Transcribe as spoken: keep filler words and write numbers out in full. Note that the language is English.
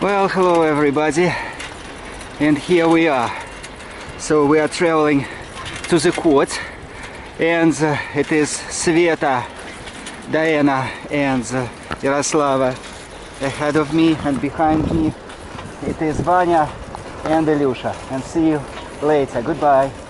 Well, hello everybody, and here we are. So we are traveling to the court, and uh, it is Sveta, Diana and uh, Yaroslava ahead of me, and behind me it is Vanya and Ilyusha. And see you later. Goodbye.